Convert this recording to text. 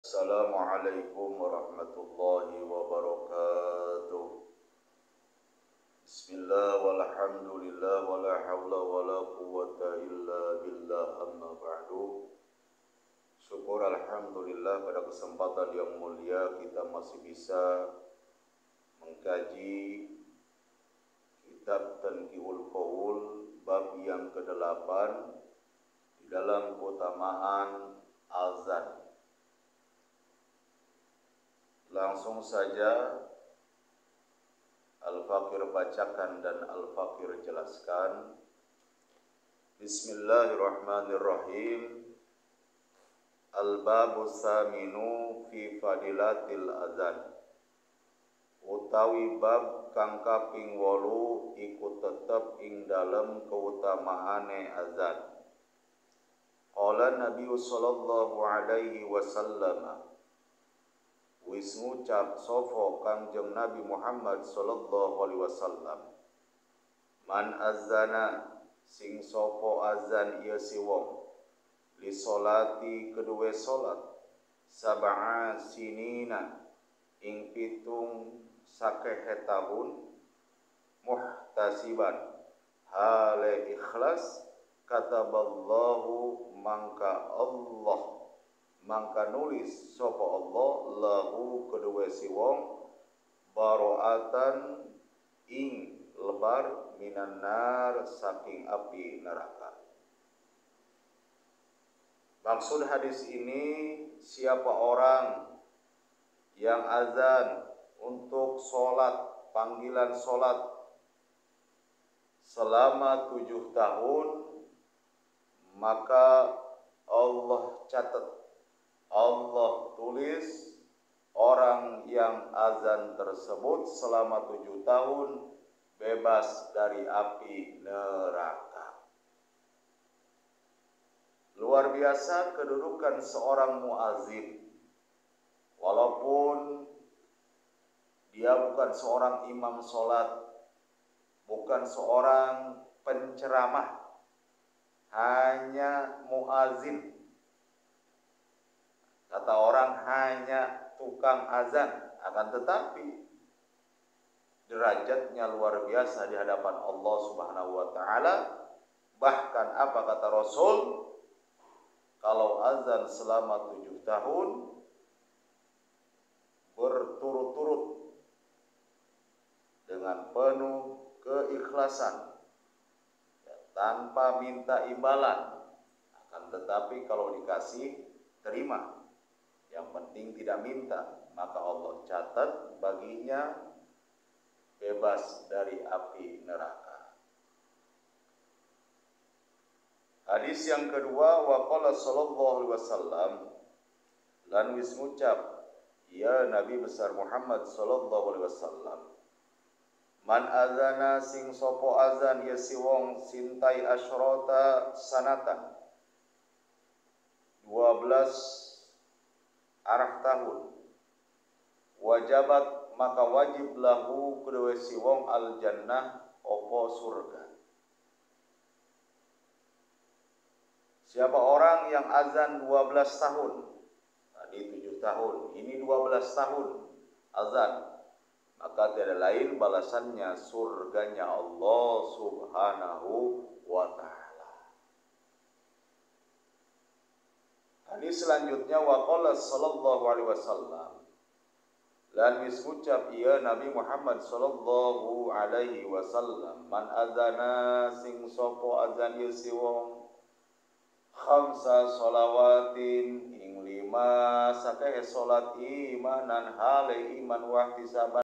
Assalamualaikum warahmatullahi wabarakatuh. Bismillah walhamdulillah wala hawla wala quwwata illa billah amma ba'du. Syukur alhamdulillah pada kesempatan yang mulia kita masih bisa mengkaji kitab Tanqihul Qaul bab yang ke-8 di dalam keutamaan azan. Langsung saja Al-Faqir bacakan dan Al-Faqir jelaskan. Bismillahirrahmanirrahim. Al-babu tsaminu fi fadilatil azan. Utawi bab kang kaping 8 iku tetep ing dalem keutamaane azan. Qala Nabi sallallahu alaihi wasallam, wis ngucap sapa Kangjeng Nabi Muhammad sallallahu alaihi wasallam, man azana sing sapa azan ieu si wong li sholati kedue salat sab'a sinina ing pitung sakehe tahun muhtasiban hale ikhlas kataballahu mangka nulis sapa Allah lahu kedua si wong baroatan ing lebar minan nar saking api neraka. Maksud hadis ini, siapa orang yang azan untuk sholat, panggilan sholat selama 7 tahun, maka Allah catat, Allah tulis orang yang azan tersebut selama 7 tahun bebas dari api neraka. Luar biasa kedudukan seorang muazin. Walaupun dia bukan seorang imam sholat, bukan seorang penceramah, hanya muazin. Kata orang hanya tukang azan, akan tetapi derajatnya luar biasa di hadapan Allah Subhanahu wa taala. Bahkan apa kata Rasul? Kalau azan selama 7 tahun berturut-turut dengan penuh keikhlasan tanpa minta imbalan, akan tetapi kalau dikasih terima, yang penting tidak minta, maka Allah catat baginya bebas dari api neraka. Hadis yang kedua, wa qala sallallahu alaihi wasallam, lan wis ngucap ya Nabi besar Muhammad sallallahu alaihi wasallam, man azana sing sopo azan ya si wong sintai asyrota sanatan 12 arah tahun, wajabat maka wajib lahu kedua si wong al jannah opo surga. Siapa orang yang azan 12 tahun, tadi 7 tahun, ini 12 tahun azan, maka tiada lain balasannya surganya Allah Subhanahu wa ta'ala. Hadis selanjutnya, wa qala sallallahu alaihi wasallam, lan wis ngucap iya Nabi Muhammad sallallahu alaihi wasallam, man azana sing sopo azan ieu si wong khamsa sholawatin ing 5 sakehe salat imanan hale iman wahtisaban